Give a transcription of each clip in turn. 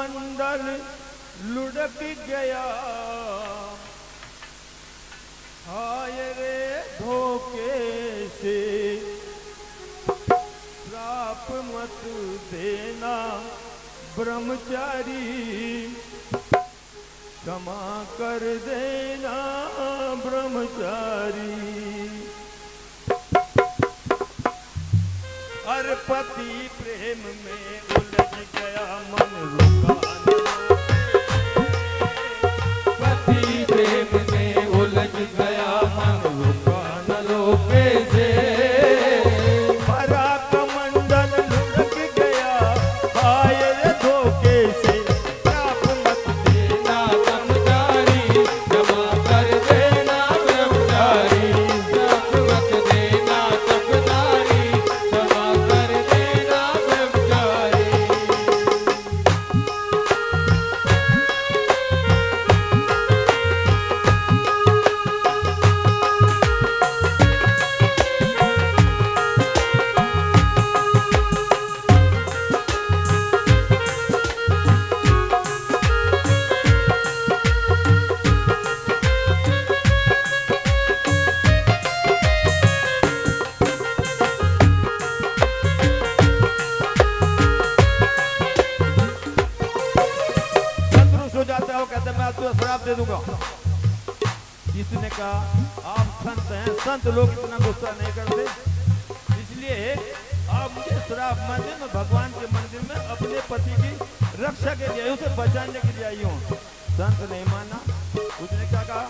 कमंडल लुढ़क गया, हाय रे धोखे से श्राप मत देना ब्रह्मचारी, क्षमा कर देना ब्रह्मचारी। हर पति प्रेम में उलझ गया मन रुका न, पति प्रेम में उलझ गया मन रुका न लोके से, भरा कमंडल लुढ़क गया, हाय रे धोखे से श्राप मत देना ब्रह्मचारी, क्षमा कर देना ब्रह्मचारी, श्राप मत देना ब्रह्मचारी, क्षमा कर देना ब्रह्मचारी। संतुष्ट हो जाता है, वो कहता है मैं आपको श्राप दे दूंगा। इसने कहा आप संत हैं, संत लोग इतना गुस्सा नहीं करते, इसलिए आप मुझे श्राप मत दें, मैं भगवान के मंदिर में अपने पति की रक्षा के लिए, उसे बचाने के लिए आई हूँ। संत नहीं माना, उसने क्या कहा,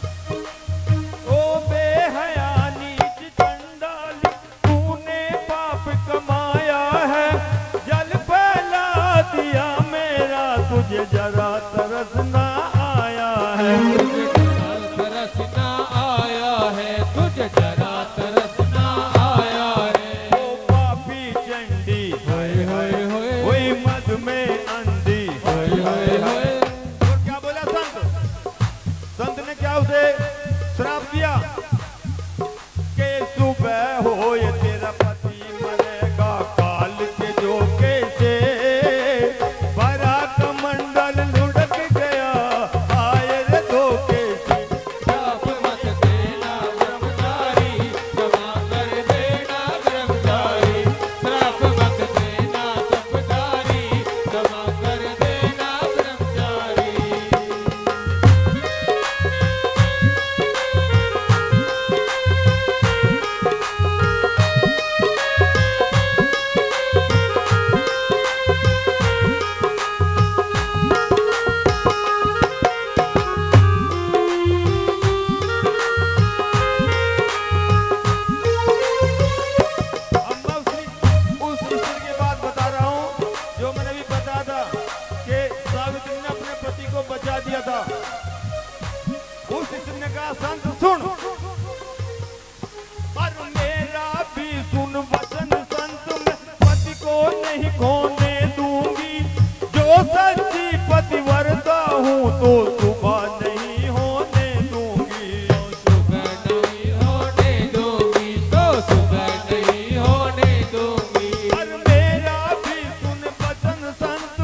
ओ बेहया नीच चंडाली, तूने पाप कमाया है, जल फैला दिया मेरा, तुझे जरा तरस ना आया है, तुझे तरस ना आया है, तुझे जरा तरस ना आया है। ओ पापी चंडी, हाय हाय हाय, वही मद में अंधी, हाय हाय हाय। और क्या बोला संत? संत ने क्या उसे श्राप दिया कि सुबह हो ये तेरा पति मरेगा काल के जोके से, भरा कमंडल लुढ़क गया, हाय रे धोखे से, श्राप मत देना ब्रह्मचारी, क्षमा कर देना ब्रह्मचारी, श्राप मत देना ब्रह्मचारी, क्षमा कर देना ब्रह्मचारी। अब मैं उस ईश्वर की बात बता रहा हूँ जो मैंने भी बताया था कि सावित्री ने अपने पति को बचा दिया था। उस ईश्वर ने कहा संत सुन, और मेरा भी सुन वचन संत, मैं पति को नहीं खोने दूंगी, जो सच्ची पतिव्रता हूँ तो सुबह नहीं होने दूंगी, सुबह नहीं होने दूंगी, तो सुबह नहीं होने दूंगी। और मेरा भी सुन वचन संत,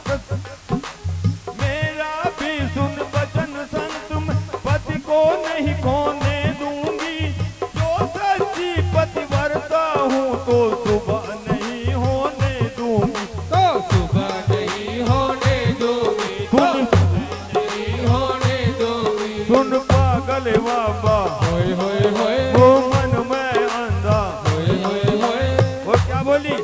मेरा भी सुन वचन संत, मैं पति को नहीं खोने दूंगी, जो सच्ची पतिव्रता हूँ तो सुबह नहीं होने दूंगी, तो सुबह नहीं होने दूंगी, सुन नहीं होने दूंगी। सुन पागल बाबा, होय होय होय, वो मन में अंधा, होय होय होय। वो क्या बोली,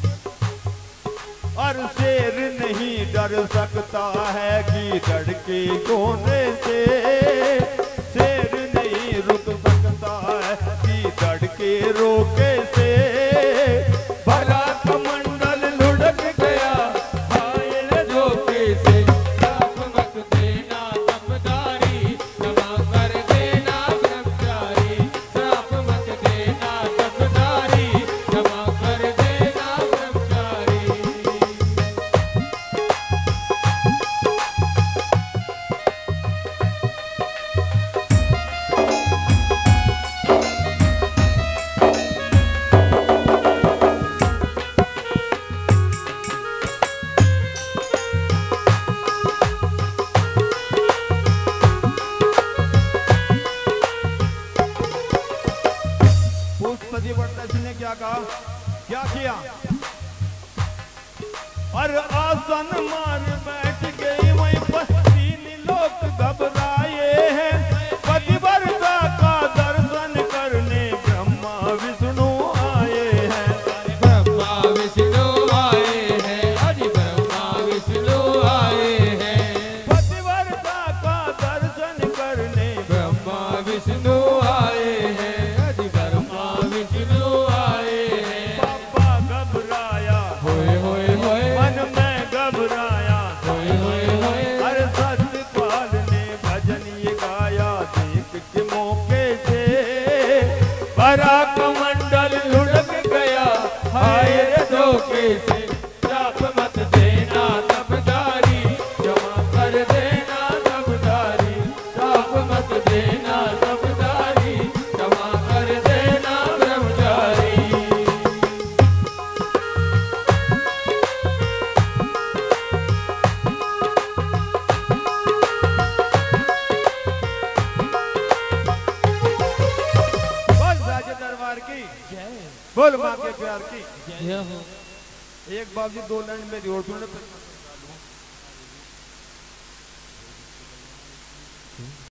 और शेर नहीं डर सकता है गीदड़ के कोने से, शेर नहीं रुक सकता है गीदड़ के रोके से, भरा कमंडल लुढ़क गया, हाय रे धोखे से, श्राप मत देना ब्रह्मचारी, क्षमा कर देना ब्रह्मचारी, श्राप मत देना ब्रह्मचारी, क्षमा कर देना ब्रह्मचारी। तुलसी पड़ता ने क्या कहा, क्या किया? और आसन मार बैठ गई वहीं पर, 3 लोग घबराए हैं। पतिव्रता का दर्शन करने ब्रह्मा विष्णु आए हैं। ब्रह्मा विष्णु आए हैं, हरि ब्रह्मा विष्णु आए हैं। पतिव्रता का दर्शन करने ब्रह्मा विष्णु आए हैं, हरि ब्रह्मा विष्णु आए हैं। बाबा घबराया, होए होए होए, मन में घबराया। होए होए होए, हर सतपाल ने भजन ये गाया, देख के मौके से भरा कमंडल लुढ़क गया। हाय रे धोखे से श्राप मत देना तबदारी, क्षमा कर देना तबदारी। श्राप मत देना तबदारी, क्षमा कर देना ब्रह्मचारी। बोल राजा दरबार की, बोल माँ के प्यार की। जय हो। एक बाबू 2 लाइन में जोड़ दूं।